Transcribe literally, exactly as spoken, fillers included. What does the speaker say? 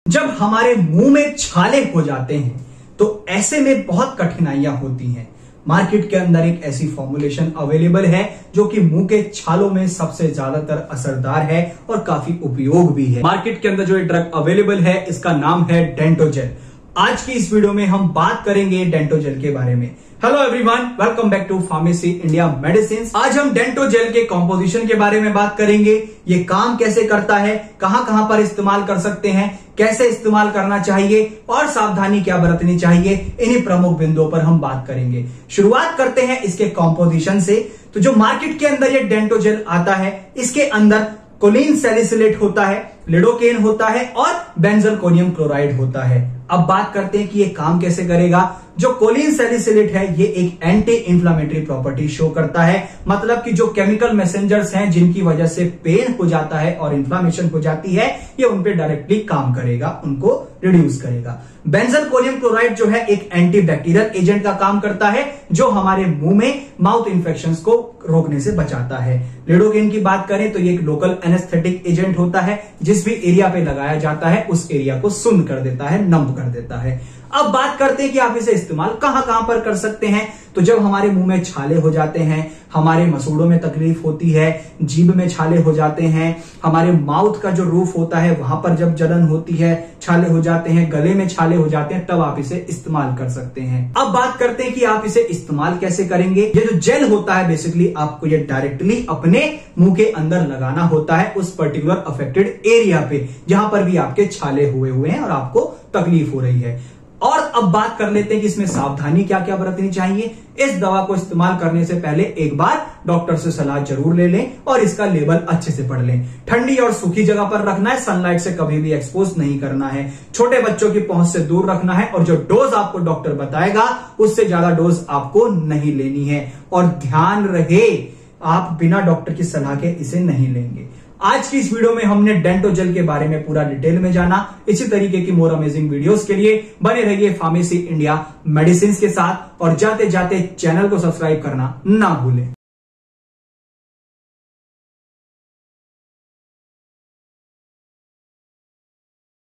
जब हमारे मुंह में छाले हो जाते हैं तो ऐसे में बहुत कठिनाइयां होती हैं। मार्केट के अंदर एक ऐसी फॉर्मुलेशन अवेलेबल है जो कि मुंह के छालों में सबसे ज्यादातर असरदार है और काफी उपयोग भी है। मार्केट के अंदर जो ये ड्रग अवेलेबल है इसका नाम है डेंटोजेल। आज की इस वीडियो में हम बात करेंगे डेंटोजेल के बारे में। Hello everyone, welcome back to pharmacy India medicine. आज हम डेंटोजेल के कॉम्पोजिशन के बारे में बात करेंगे। ये काम कैसे करता है, कहां कहां पर इस्तेमाल कर सकते हैं, कैसे इस्तेमाल करना चाहिए और सावधानी क्या बरतनी चाहिए, इन्हीं प्रमुख बिंदुओं पर हम बात करेंगे। शुरुआत करते हैं इसके कॉम्पोजिशन से। तो जो मार्केट के अंदर ये डेंटोजेल आता है इसके अंदर कोलिन सैलिसिलेट होता है, लिडोकेन होता है और बेंजोइलियम क्लोराइड होता है। अब बात करते हैं कि ये काम कैसे करेगा। जो कोलिन सैलिसिलेट है ये एक एंटी इंफ्लेमेटरी प्रॉपर्टी शो करता है, मतलब कि जो केमिकल मैसेंजर्स हैं जिनकी वजह से पेन हो जाता है और इन्फ्लेमेशन हो जाती है, ये उन पे डायरेक्टली काम करेगा, उनको रिड्यूस करेगा। बेंजोइलियम क्लोराइड जो है एक एंटी बैक्टीरियल एजेंट का काम करता है जो हमारे मुंह में माउथ इन्फेक्शंस को रोकने से बचाता है। लिडोकेन की बात करें तो ये एक लोकल एनेस्थेटिक एजेंट होता है, जिस भी एरिया पे लगाया जाता है उस एरिया को सुन्न कर देता है, नंब कर देता है। अब बात करते हैं कि आप इसे इस्तेमाल कहां कहां पर कर सकते हैं। तो जब हमारे मुंह में छाले हो जाते हैं, हमारे मसूड़ों में तकलीफ होती है, जीभ में छाले हो जाते हैं, हमारे माउथ का जो रूफ होता है वहां पर जब जलन होती है, छाले हो जाते हैं, गले में छाले हो जाते हैं, तब आप इसे इस्तेमाल कर सकते हैं। अब बात करते हैं कि आप इसे इस्तेमाल कैसे करेंगे। ये जो जेल होता है बेसिकली आपको ये डायरेक्टली अपने मुंह के अंदर लगाना होता है उस पर्टिकुलर अफेक्टेड एरिया पे जहां पर भी आपके छाले हुए हुए हैं और आपको तकलीफ हो रही है। और अब बात कर लेते हैं कि इसमें सावधानी क्या क्या बरतनी चाहिए। इस दवा को इस्तेमाल करने से पहले एक बार डॉक्टर से सलाह जरूर ले लें और इसका लेबल अच्छे से पढ़ लें। ठंडी और सूखी जगह पर रखना है, सनलाइट से कभी भी एक्सपोज नहीं करना है, छोटे बच्चों की पहुंच से दूर रखना है और जो डोज आपको डॉक्टर बताएगा उससे ज्यादा डोज आपको नहीं लेनी है। और ध्यान रहे आप बिना डॉक्टर की सलाह के इसे नहीं लेंगे। आज की इस वीडियो में हमने डेंटोजेल के बारे में पूरा डिटेल में जाना। इसी तरीके की मोर अमेजिंग वीडियोस के लिए बने रहिए फार्मेसी इंडिया मेडिसिन के साथ और जाते जाते चैनल को सब्सक्राइब करना ना भूलें।